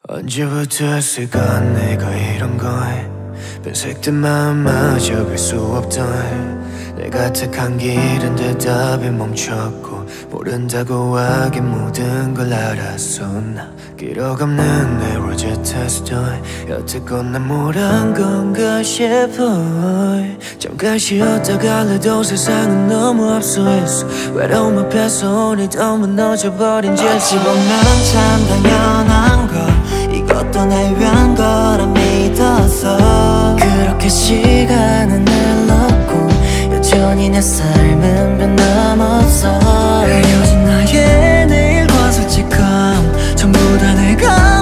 언제부터였을까 내가 이런 걸 변색된 마음마저 볼 수 없던 내가 택한 길은 대답이 멈췄고 모른다고 하긴 모든 걸 알았어. 나 기록 없는 내 로제타 스토리 여태껏 난 뭘 한 건가 싶어. 잠깐 쉬었다가 해도 세상은 너무 앞서있어. 외로움 앞에서 오늘도 무너져버린 짓 어찌 보면 참 당연한 걸 이것도 날 위한 거라 믿어서 그렇게 시간은 흘렀고 여전히 내 삶은 변함없어. 헤어진 나의 내일과 솔직함 전부 다 내가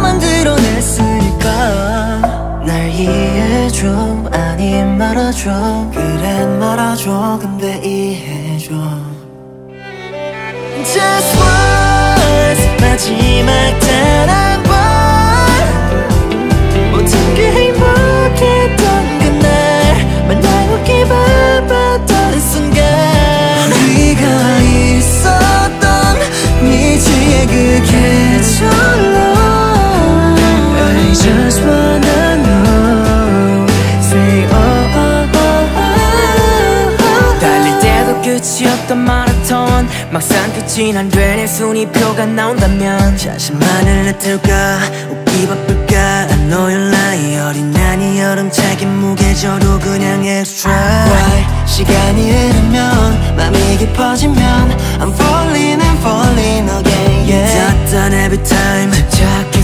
만들어냈으니까 날 이해해줘 아님 말아줘. 그래 말아줘 근데 이해해줘. Just once 마지막 단 한 번 모든 게 행복했던 그날 만나고 기뻐했던 순간 네가 있었던 미지의 그 계절로 I just wanna know Say oh oh oh oh. 달릴 때도 끝이 없던 마라톤 막상 끝이 안 되는 순위표가 나온다면 자신만을 내태울까 웃기 바쁠까 I know you're lying 어린아이 여름차긴 무계절도 그냥 extra Why 시간이 흐르면 맘이 깊어지면 I'm falling and falling again yeah. 닿던 every time